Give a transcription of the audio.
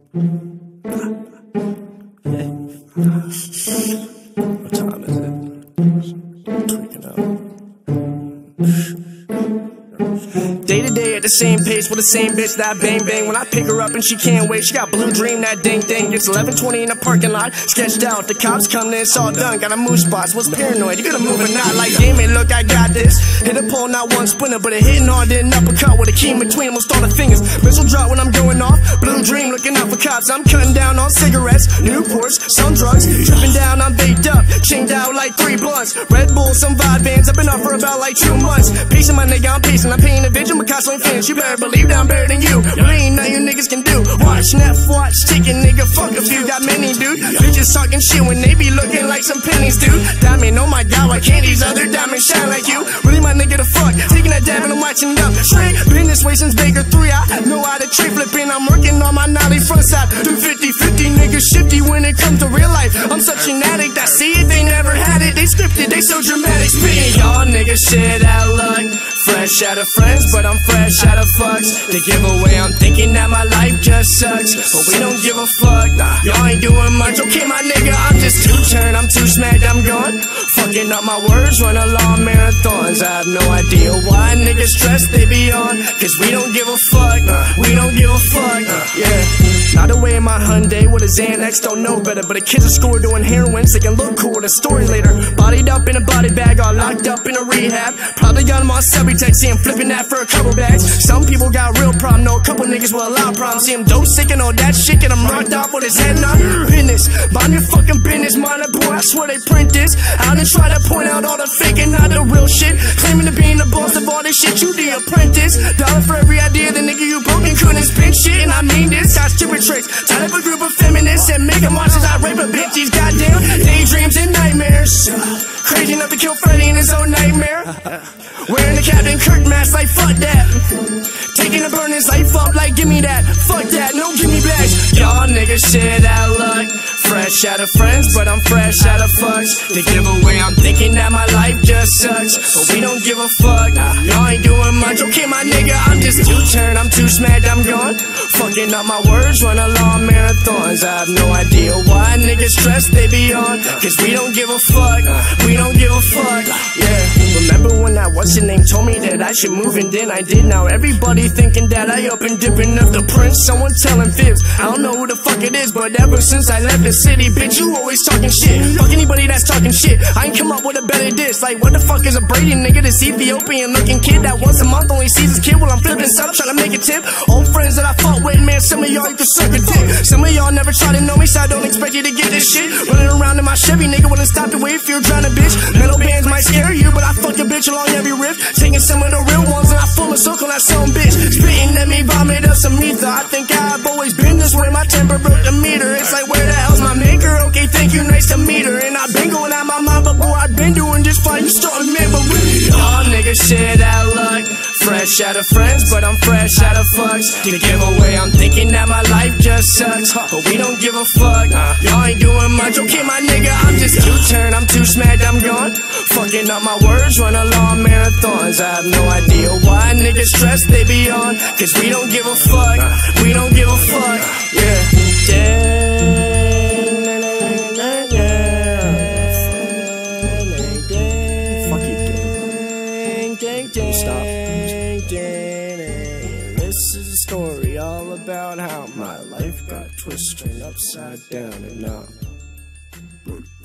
What time is it? Tweaking out. Day to day at the same pace with the same bitch that I bang bang. When I pick her up and she can't wait, she got blue dream, that ding ding. It's 11:20 in the parking lot, sketched out. The cops come in, it's all done. Got a move spots, was paranoid. You gonna move or not? Like, damn it, look, I got this. Hit a pole, not one splinter, but a hitting hard, then uppercut with a key in between. Almost all the fingers. Missile drop when I'm going off. Blue dream, looking out for cops. I'm cutting down on cigarettes, Newports, some drugs. Drippin down, I'm baked up. Chinkd out like 3 blunts. Red Bull, some Vivans. I've been up for about like 2 months. Pacin, my nigga, I'm pacing. I'm paying a vision, Picasso ain't finished. You better believe that I'm better than you. There ain't nothing you niggas can do. Watch Neff, watch chicken, nigga, fuck a few. Got many, dude. Bitches talking shit when they be looking like some pennies, dude. Dammit, oh my god, why can't these other diamonds shine like you? Really my nigga the fuck. Taking that dab and I'm watching it up. Straight, been this way since Baker 3. I know how to trade flipping. I'm working on my naughty front side. Do 50-50, niggas shifty when it comes to real life. I'm such an addict, I see it, they never had it. They scripted, they so dramatic. Spitting, y'all niggas shit out luck. Fresh out of friends, but I'm fresh out of fucks. The giveaway, I'm thinking that my life just sucks, but we don't give a fuck. Y'all ain't doing much, okay my nigga, I'm just too turned, I'm too smacked, I'm gone. Fucking up my words, run along marathons. I have no idea why niggas stress they be on, cause we don't give a fuck, we don't give a fuck, yeah. Not away in my Hyundai with a Xanax, don't know better, but a kid's at school doing heroin, so they can look cool with a story later. Bodied up in a body bag, all locked up in a rehab. Probably got him on Subtext, see him flipping that for a couple bags. Some people got real problem, know a couple niggas will allow problems. See him dope sick and all that shit, get him rocked off with his head not business. Mind your fucking business, mind a boy, I swear they print this out and try to point out all the fake and not the real shit. Claiming to be the boss of all this shit, you the apprentice. Dollar for every idea, the nigga you broke and couldn't spin shit. And I mean this, got stupid tricks. Tied up a group of feminists and make them watch as I rape a bitch. These goddamn daydreams and nightmares. Crazy enough to kill Freddy in his own nightmare. Wearing the Captain Kirk mask like fuck that. Taking the burn his life up like give me that. Fuck that, no give me back. Y'all niggas shit out luck. Fresh out of friends, but I'm fresh out of fucks. The giveaway, I'm thinking that my life just sucks, but we don't give a fuck. Y'all ain't doing much, okay my nigga, I'm just too turned, I'm too smacked, I'm gone. Fucking up my words, run along marathons. I have no idea why niggas stress they be on, cause we don't give a fuck, we don't give a fuck, yeah. Remember when that what's your name told me that I should move and then I did. Now everybody thinking that I up and dipping up the prince. Someone telling fibs, I don't know who the fuck it is, but ever since I left the city, bitch, you always talking shit. Fuck anybody that's talking shit. I ain't come up with a better diss. Like, what the fuck is a Brady nigga? This Ethiopian looking kid that once a month only sees his kid while I'm flipping stuff, trying to make a tip. Old friends that I fought with, man, some of y'all used to suck a dick. Some of y'all never try to know me, so I don't expect you to get this shit. Running around in my Chevy, nigga, wouldn't stop to wait if you're trying to bitch. Metal bands might scare you, but I fuck a bitch along every riff. Taking some of the real ones and I full of circle that some bitch. Spitting at me, vomit up some ether. I think I've always been this way, my temper broke the meter. It's like, where the hell's my maker? Okay, thank you, nice to meet her. And I've been going out my mind, but boy, I've been doing just fine. You starting memory. Y'all niggas shit out luck. Fresh out of friends, but I'm fresh out of fucks. The giveaway, I'm thinking that my life just sucks, but we don't give a fuck. Y'all ain't doing much, okay my nigga, I'm just too turned, I'm too smacked, I'm gone. Fucking up my words, run along marathons. I have no idea why niggas stress they be on, cause we don't give a fuck, we don't give a fuck, yeah. Stop. This is a story all about how my life got twisted upside down and now